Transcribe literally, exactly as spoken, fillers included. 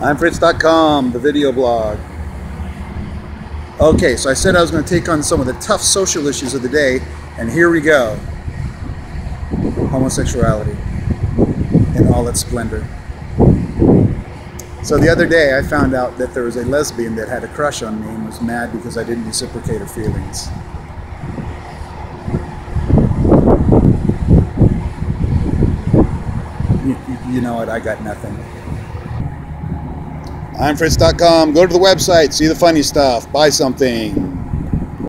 I'm Fritz dot com, the video blog. Okay, so I said I was going to take on some of the tough social issues of the day, and here we go. Homosexuality in all its splendor. So the other day I found out that there was a lesbian that had a crush on me and was mad because I didn't reciprocate her feelings. You, you know what, I got nothing. I'm Fritz dot com. Go to the website, see the funny stuff, buy something.